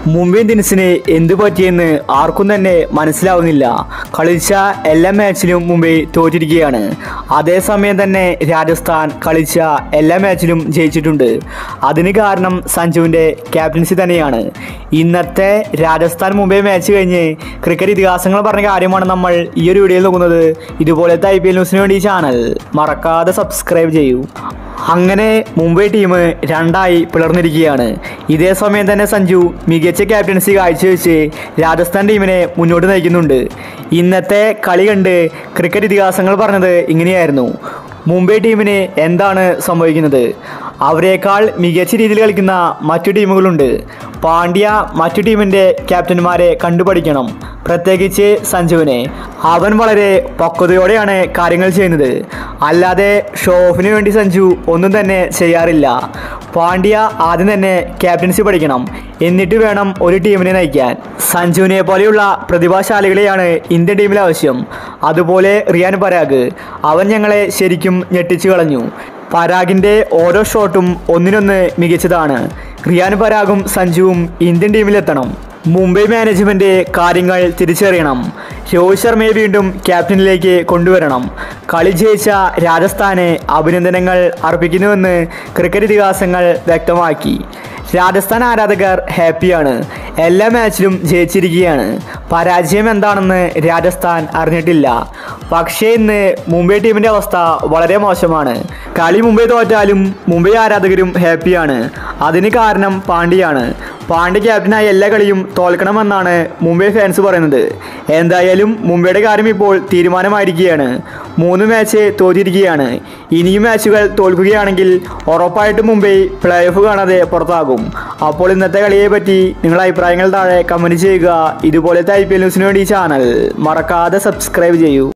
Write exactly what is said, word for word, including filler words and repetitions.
മുംബൈ ഇന്ത്യൻസിന് എന്തു പറ്റിയെന്ന് ആർക്കും തന്നെ മനസ്സിലാവുന്നില്ല. കളിച്ച എല്ലാ മാച്ചിലും മുംബൈ തോറ്റിരിക്കുകയാണ്. അതേസമയം തന്നെ രാജസ്ഥാൻ കളിച്ച എല്ലാ മാച്ചിലും ജയിച്ചിട്ടുണ്ട്. അതിന് കാരണം സഞ്ജുവിൻ്റെ ക്യാപ്റ്റൻസി തന്നെയാണ്. ഇന്നത്തെ രാജസ്ഥാൻ മുംബൈ മാച്ച് കഴിഞ്ഞ് ക്രിക്കറ്റ് ഇതിഹാസങ്ങൾ പറഞ്ഞ കാര്യമാണ് നമ്മൾ ഈ ഒരു വീഡിയോയിൽ നോക്കുന്നത്. ഇതുപോലത്തെ ഐ പി എൽ ന്യൂസിന് വേണ്ടി ഈ ചാനൽ മറക്കാതെ സബ്സ്ക്രൈബ് ചെയ്യൂ. അങ്ങനെ മുംബൈ ടീം രണ്ടായി പിളർന്നിരിക്കുകയാണ്. ഇതേ സമയം തന്നെ സഞ്ജു മികച്ച ക്യാപ്റ്റൻസി കാഴ്ചവെച്ച് രാജസ്ഥാൻ ടീമിനെ മുന്നോട്ട് നയിക്കുന്നുണ്ട്. ഇന്നത്തെ കളി കണ്ട് ക്രിക്കറ്റ് ഇതിഹാസങ്ങൾ പറഞ്ഞത് ഇങ്ങനെയായിരുന്നു: മുംബൈ ടീമിന് എന്താണ് സംഭവിക്കുന്നത്? അവരെക്കാൾ മികച്ച രീതിയിൽ കളിക്കുന്ന മറ്റു ടീമുകളുണ്ട്. പാണ്ഡ്യ മറ്റു ടീമിൻ്റെ ക്യാപ്റ്റന്മാരെ കണ്ടുപഠിക്കണം, പ്രത്യേകിച്ച് സഞ്ജുവിനെ. അവൻ വളരെ പക്വതയോടെയാണ് കാര്യങ്ങൾ ചെയ്യുന്നത്. അല്ലാതെ ഷോ ഓഫിന് വേണ്ടി സഞ്ജു ഒന്നും തന്നെ ചെയ്യാറില്ല. പാണ്ഡ്യ ആദ്യം തന്നെ ക്യാപ്റ്റൻസി പഠിക്കണം, എന്നിട്ട് വേണം ഒരു ടീമിനെ നയിക്കാൻ. സഞ്ജുവിനെ പോലെയുള്ള പ്രതിഭാശാലികളെയാണ് ഇന്ത്യൻ ടീമിൽ ആവശ്യം. അതുപോലെ റിയാൻ പരാഗ്, അവൻ ഞങ്ങളെ ശരിക്കും ഞെട്ടിച്ചു കളഞ്ഞു. പരാഗിൻ്റെ ഓരോ ഷോട്ടും ഒന്നിനൊന്ന് മികച്ചതാണ്. റിയാൻ പരാഗും സഞ്ജുവും ഇന്ത്യൻ ടീമിലെത്തണം. മുംബൈ മാനേജ്മെൻറ്റ് കാര്യങ്ങൾ തിരിച്ചറിയണം. രോഹിത് ശർമ്മയെ വീണ്ടും ക്യാപ്റ്റനിലേക്ക് കൊണ്ടുവരണം. കളി ജയിച്ച രാജസ്ഥാനെ അഭിനന്ദനങ്ങൾ അർപ്പിക്കുന്നുവെന്ന് ക്രിക്കറ്റ് ഇതിഹാസങ്ങൾ വ്യക്തമാക്കി. രാജസ്ഥാൻ ആരാധകർ ഹാപ്പിയാണ്. എല്ലാ മാച്ചിലും ജയിച്ചിരിക്കുകയാണ്. പരാജയം എന്താണെന്ന് രാജസ്ഥാൻ അറിഞ്ഞിട്ടില്ല. പക്ഷേ ഇന്ന് മുംബൈ ടീമിൻ്റെ അവസ്ഥ വളരെ മോശമാണ്. കളി മുംബൈ തോറ്റാലും മുംബൈ ആരാധകരും ഹാപ്പിയാണ്. അതിന് കാരണം പാണ്ഡ്യയാണ്. പാണ്ഡ്യ ക്യാപ്റ്റനായ എല്ലാ കളിയും തോൽക്കണമെന്നാണ് മുംബൈ ഫാൻസ് പറയുന്നത്. എന്തായാലും മുംബൈയുടെ കാര്യം ഇപ്പോൾ തീരുമാനമായിരിക്കുകയാണ്. മൂന്ന് മാച്ച് തോറ്റിരിക്കുകയാണ്. ഇനിയും മാച്ചുകൾ തോൽക്കുകയാണെങ്കിൽ ഉറപ്പായിട്ടും മുംബൈ പ്ലേ ഓഫ് കാണാതെ പുറത്താകും. അപ്പോൾ ഇന്നത്തെ കളിയെ പറ്റി നിങ്ങളുടെ അഭിപ്രായങ്ങൾ താഴെ കമൻറ്റ് ചെയ്യുക. ഇതുപോലത്തെ ഐ പി എൽ ന്യൂസിന് വേണ്ടി ചാനൽ മറക്കാതെ സബ്സ്ക്രൈബ് ചെയ്യൂ.